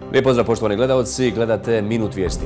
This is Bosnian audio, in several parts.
Lijep pozdrav poštovani gledalci, gledate Minut vijesti.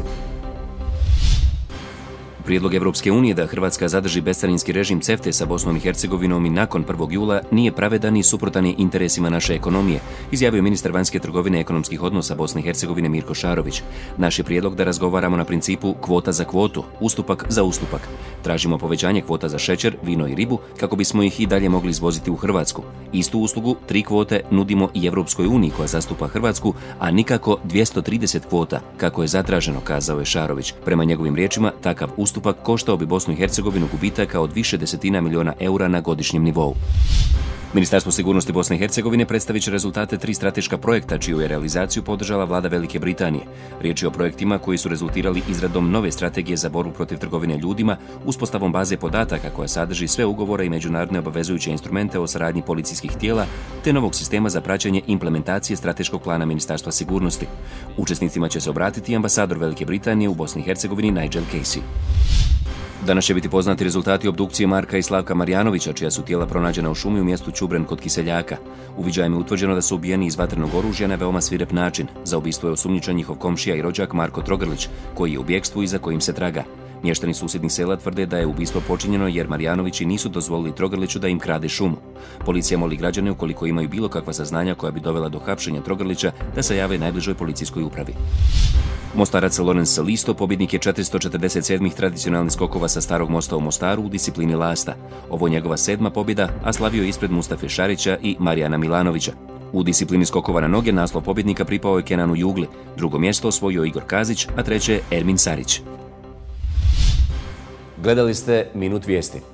Prijedlog Evropske unije da Hrvatska zadrži bescarinski režim CEFTA sa Bosnom i Hercegovinom i nakon 1. jula nije pravedan i suprotan je interesima naše ekonomije, izjavio ministar vanjske trgovine i ekonomskih odnosa Bosne i Hercegovine Mirko Šarović. Naš je prijedlog da razgovaramo na principu kvota za kvotu, ustupak za ustupak. Tražimo povećanje kvota za šećer, vino i ribu kako bismo ih i dalje mogli izvoziti u Hrvatsku. Istu uslugu, 3 kvote, nudimo i Evropskoj uniji koja zastupa Hrvatsku, a nikako 230 kvota, kako je zatraženo, kazao je Šarović. Prema njegovim riječima, takav ustupak koštao bi Bosnu i Hercegovinu gubitaka od više desetina miliona eura na godišnjem nivou. Ministarstvo sigurnosti Bosne i Hercegovine predstavit će rezultate 3 strateška projekta čiju je realizaciju podržala vlada Velike Britanije. Riječ je o projektima koji su rezultirali izradom nove strategije za borbu protiv trgovine ljudima, uspostavom baze podataka koja sadrži sve ugovore i međunarodne obavezujuće instrumente o saradnji policijskih tijela, te novog sistema za praćenje implementacije strateškog plana Ministarstva sigurnosti. Učesnicima će se obratiti ambasador Velike Britanije u Bosni i Hercegovini Nigel Casey. Danas će biti poznati rezultati obdukcije Marka i Slavka Marjanovića, čija su tijela pronađena u šumi u mjestu Čubren kod Kiseljaka. Uviđajem je utvrđeno da su ubijeni iz vatrenog oružja na veoma svirep način. Za ubistvo je osumnjičen njihov komšija i rođak Marko Trogrlić, koji je u bjegstvu i za kojim se traga. Mještani susjednih sela tvrde da je ubistvo počinjeno jer Marjanovići nisu dozvolili Trogrliću da im krade šumu. Policija moli građane, ukoliko imaju bilo kakva saznanja koja bi dovela do hapšenja Trogrlića, da se jave najbližoj policijskoj upravi. Mostarac Lorenz Listo pobjednik je 447. tradicionalnih skokova sa Starog mosta u Mostaru u disciplini lasta. Ovo je njegova 7. pobjeda, a slavio je ispred Mustafe Šarića i Marijana Milanovića. U disciplini skokova na noge naslov pobjednika pripao je Kenanu Jugli, drugo mjesto osvojio Igor Kazić, a treće Ermin Sarić. Gledali ste Minut vijesti.